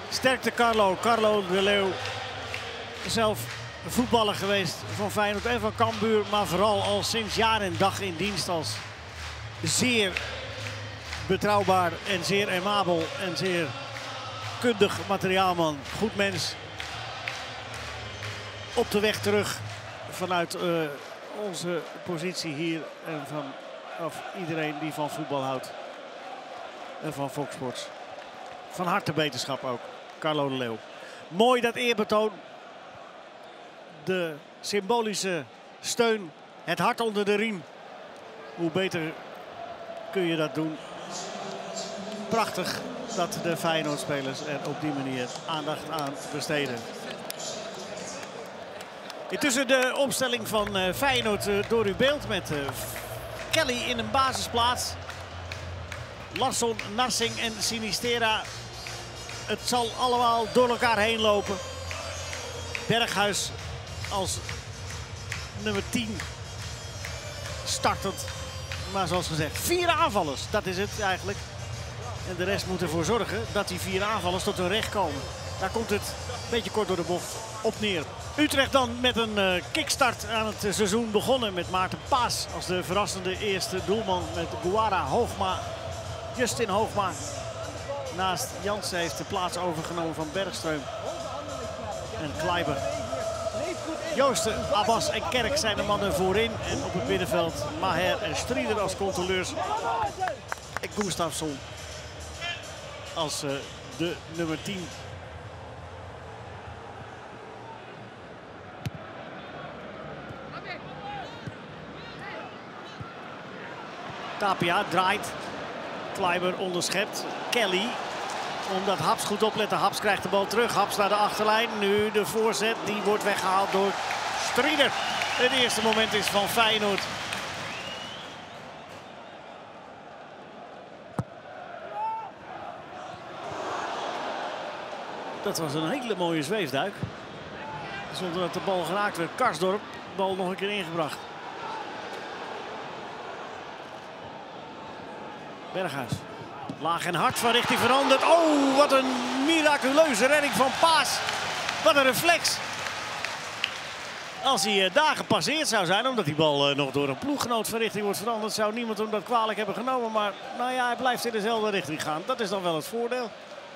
Sterkte Carlo. Carlo de Leeuw. Zelf voetballer geweest van Feyenoord en van Cambuur. Maar vooral al sinds jaar en dag in dienst als zeer betrouwbaar en zeer aimabel en zeer kundig materiaalman. Goed mens. Op de weg terug vanuit onze positie hier en vanaf iedereen die van voetbal houdt. En van Fox Sports. Van harte beterschap ook. Carlo de Leeuw. Mooi dat eerbetoon. De symbolische steun. Het hart onder de riem. Hoe beter kun je dat doen. Prachtig dat de Feyenoord-spelers er op die manier aandacht aan besteden. Intussen de opstelling van Feyenoord door uw beeld met Kelly in een basisplaats. Larsson, Narsing en Sinistera. Het zal allemaal door elkaar heen lopen. Berghuis als nummer 10 startend. Maar zoals gezegd, 4 aanvallers. Dat is het eigenlijk. En de rest moet ervoor zorgen dat die 4 aanvallers tot hun recht komen. Daar komt het een beetje kort door de bocht op neer. Utrecht dan met een kickstart aan het seizoen begonnen met Maarten Paas als de verrassende eerste doelman met Guara, Hoogma, Justin Hoogma. Naast Jansen heeft de plaats overgenomen van Bergström en Kleiber. Joosten, Abbas en Kerk zijn de mannen voorin. En op het middenveld Maher en Strieder als controleurs. En Gustafsson als de nummer 10. Tapia draait. Kleiber onderschept. Kelly. Omdat Haps goed opletten. Haps krijgt de bal terug. Haps naar de achterlijn. Nu de voorzet. Die wordt weggehaald door Strieder. Het eerste moment is van Feyenoord. Dat was een hele mooie zweefduik. Zonder dat de bal geraakt werd. Karsdorp. De bal nog een keer ingebracht. Berghuis. Laag en hard van richting veranderd. Oh, wat een miraculeuze redding van Paas. Wat een reflex. Als hij daar gepasseerd zou zijn, omdat die bal nog door een ploeggenoot van richting wordt veranderd, zou niemand hem dat kwalijk hebben genomen. Maar nou ja, hij blijft in dezelfde richting gaan. Dat is dan wel het voordeel.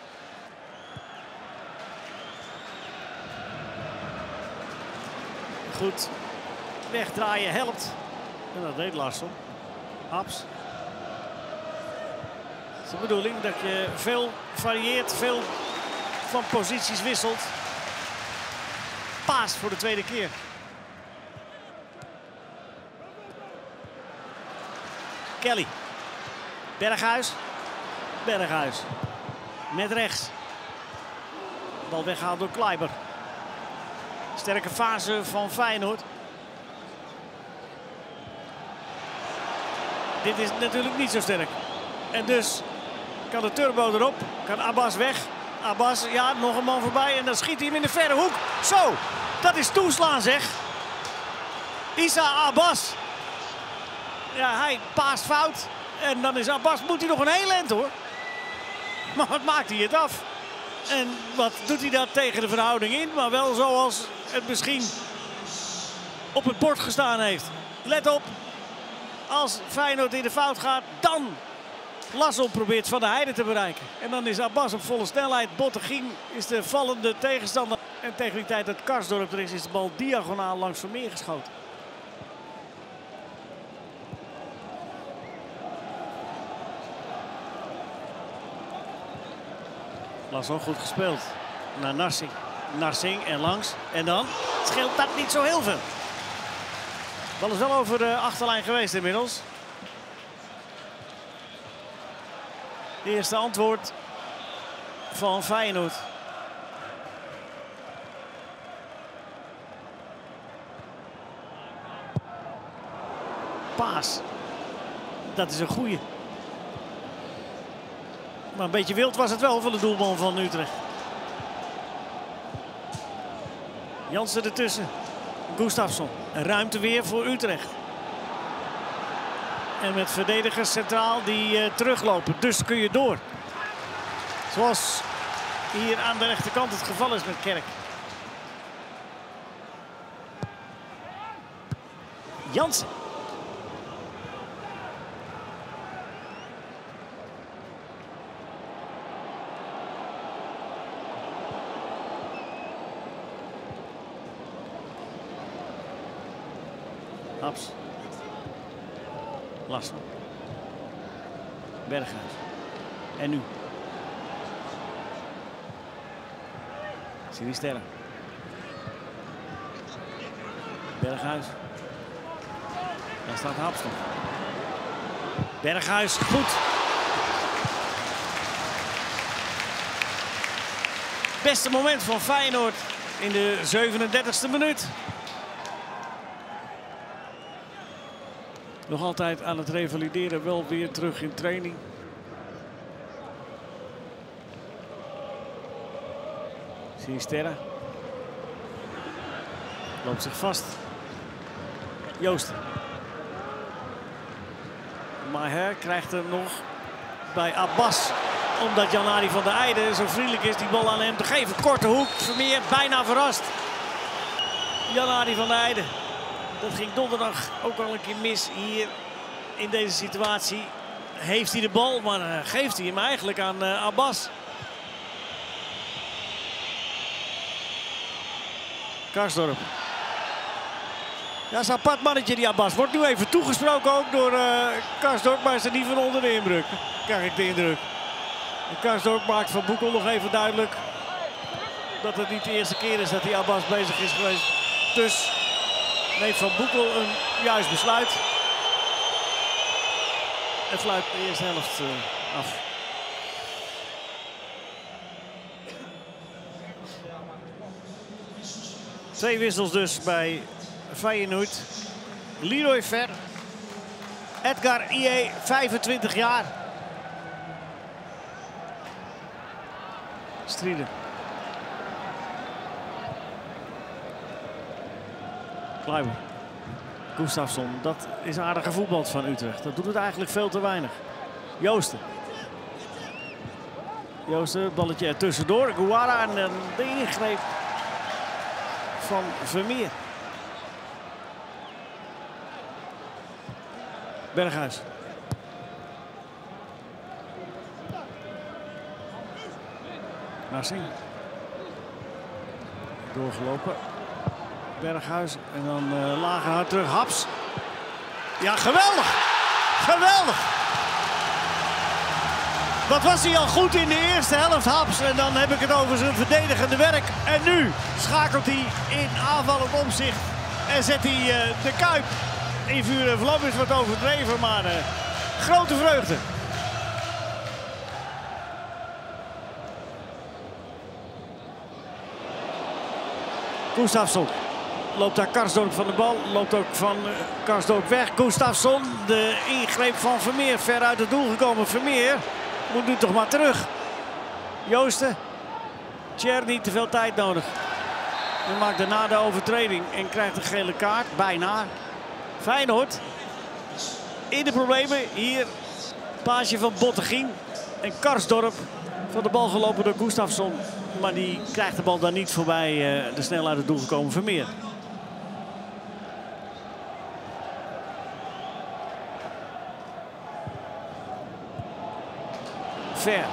Goed. Wegdraaien helpt. En dat deed Larsson. Haps. Het is de bedoeling dat je veel varieert, veel van posities wisselt. Paas voor de tweede keer. Kelly. Berghuis. Berghuis. Met rechts. Bal weggehaald door Kleiber. Sterke fase van Feyenoord. Dit is natuurlijk niet zo sterk. En dus kan de turbo erop. Kan Abbas weg. Abbas, ja, nog een man voorbij. En dan schiet hij hem in de verre hoek. Zo, dat is toeslaan zeg. Issa Abbas. Ja, hij paast fout. En dan is Abbas, moet hij nog een heel eind hoor. Maar wat maakt hij het af? En wat doet hij dat tegen de verhouding in? Maar wel zoals het misschien op het bord gestaan heeft. Let op. Als Feyenoord in de fout gaat, dan Larsson probeert Van der Heijden te bereiken. En dan is Abbas op volle snelheid. Bottegien is de vallende tegenstander. En tegen die tijd dat Karsdorp er is de bal diagonaal langs Vermeer geschoten. Larsson goed gespeeld. Naar Narsing. Narsing en langs. En dan scheelt dat niet zo heel veel. De bal is wel over de achterlijn geweest inmiddels. Eerste antwoord van Feyenoord. Paas. Dat is een goeie. Maar een beetje wild was het wel van de doelman van Utrecht. Jansen ertussen. Gustafsson. Ruimte weer voor Utrecht. En met verdedigers centraal die teruglopen. Dus kun je door. Zoals hier aan de rechterkant het geval is met Kerk. Jansen. Haps. Larsson. Berghuis. En nu. Sinisterra. Berghuis. Daar staat Haps nog. Berghuis, goed. Beste moment van Feyenoord in de 37e minuut. Nog altijd aan het revalideren, wel weer terug in training. Sinisterra. Loopt zich vast. Joosten. Maher krijgt hem nog bij Abbas. Omdat Jan-Arie van der Eijden zo vriendelijk is die bal aan hem te geven. Korte hoek, Vermeer bijna verrast. Jan-Arie van der Eijden. Dat ging donderdag ook al een keer mis hier in deze situatie. Heeft hij de bal, maar geeft hij hem eigenlijk aan Abbas. Karsdorp. Ja, is een apart mannetje die Abbas. Wordt nu even toegesproken ook door Karsdorp, maar is er niet van onder de indruk. Krijg ik de indruk. En Karsdorp maakt Van Boekel nog even duidelijk dat het niet de eerste keer is dat die Abbas bezig is geweest. Dus neemt Van Boekel een juist besluit. En fluit de eerste helft af. Twee wissels dus bij Feyenoord. Leroy Fer. Edgar IE, 25 jaar. Strieden. Kluiber. Gustafsson, dat is aardige voetbal van Utrecht. Dat doet het eigenlijk veel te weinig. Joosten. Joosten, het balletje er tussendoor. Guara en de ingreep van Vermeer. Berghuis. Narsing. Doorgelopen. Berghuis en dan lager hard terug. Haps. Ja, geweldig. Geweldig. Wat was hij al goed in de eerste helft, Haps. En dan heb ik het over zijn verdedigende werk. En nu schakelt hij in aanvallend opzicht. En zet hij de Kuip in vuur en vlam. Is wat overdreven, maar grote vreugde. Gustafsson. Loopt daar Karsdorp van de bal. Loopt ook van Karsdorp weg. Gustafsson, de ingreep van Vermeer. Ver uit het doel gekomen. Vermeer moet nu toch maar terug. Joosten. Tjer niet te veel tijd nodig. Hij maakt daarna de overtreding en krijgt een gele kaart. Bijna. Feyenoord in de problemen. Hier paasje van Bottegien. En Karsdorp van de bal gelopen door Gustafsson. Maar die krijgt de bal dan niet voorbij de snel uit het doel gekomen Vermeer. Ver.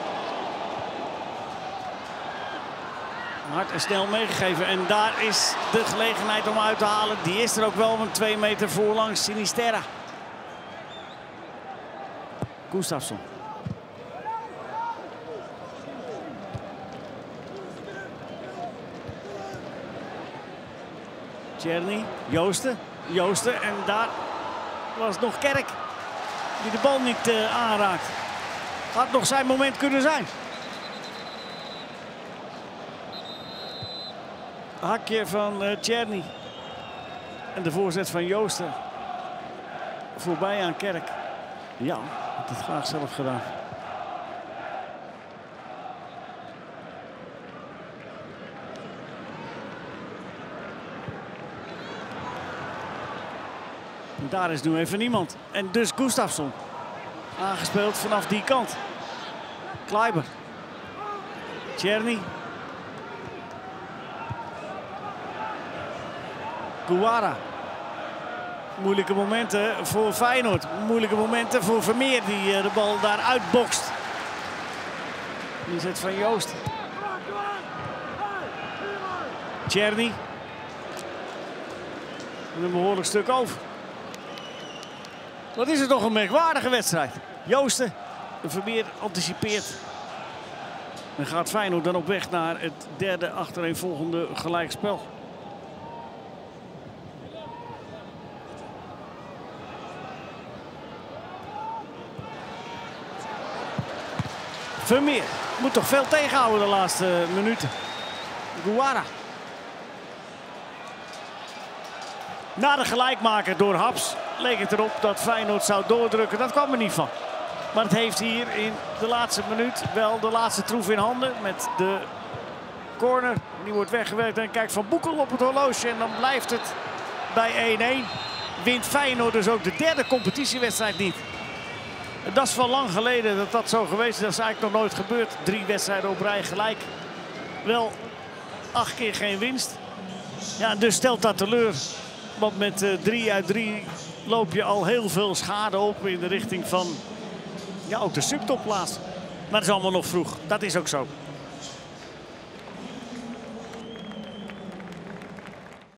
Hard en snel meegegeven. En daar is de gelegenheid om uit te halen. Die is er ook wel, van 2 meter voorlangs. Sinisterra. Gustafsson. Tjerny, Joosten. Joosten en daar was nog Kerk die de bal niet aanraakt. Had nog zijn moment kunnen zijn. Hakje van Tjerny. En de voorzet van Joosten. Voorbij aan Kerk. Ja, had het graag zelf gedaan. En daar is nu even niemand. En dus Gustafsson. Aangespeeld vanaf die kant. Kluiber. Tjerni. Guara. Moeilijke momenten voor Feyenoord. Moeilijke momenten voor Vermeer die de bal daar uitbokst. Inzet van Joost. Tjerni. Een behoorlijk stuk over. Wat is het toch een merkwaardige wedstrijd. Joosten. Vermeer anticipeert. En gaat Feyenoord dan op weg naar het derde achtereenvolgende gelijkspel. Vermeer moet toch veel tegenhouden de laatste minuten. Guara. Na de gelijkmaker door Haps leek het erop dat Feyenoord zou doordrukken. Dat kwam er niet van. Maar het heeft hier in de laatste minuut wel de laatste troef in handen. Met de corner. Die wordt weggewerkt en kijkt Van Boekel op het horloge. En dan blijft het bij 1-1. Wint Feyenoord dus ook de derde competitiewedstrijd niet. Dat is van lang geleden dat dat zo geweest is. Dat is eigenlijk nog nooit gebeurd. 3 wedstrijden op rij gelijk. Wel 8 keer geen winst. Ja, dus stelt dat teleur. Want met 3 uit 3 loop je al heel veel schade op in de richting van ja, ook de subtopplaats. Maar dat is allemaal nog vroeg. Dat is ook zo.